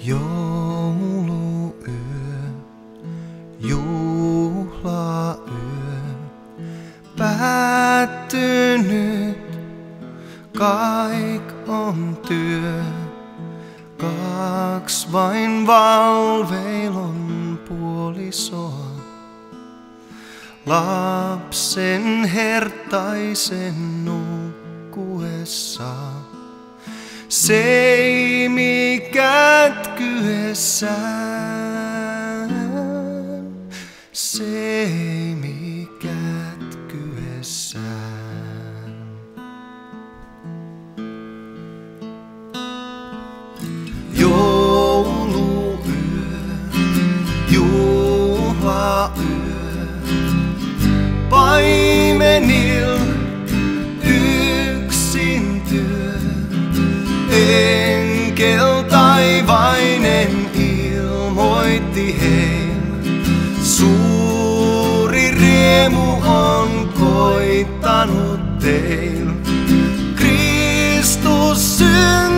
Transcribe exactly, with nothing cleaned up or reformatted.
Jouluyö, juhlayö, päättynyt, kaik on työ. Kaks vain valveilon puolisoa, lapsen hertaisen nukkuessa. Seimi kätkyessään, seimi kätkyessään. Jouluyö, juhlayö, paimenil yksin työ. Enkel taivainen ilmoitti heille, suuri riemu on koittanut teil. Kristus syntyi.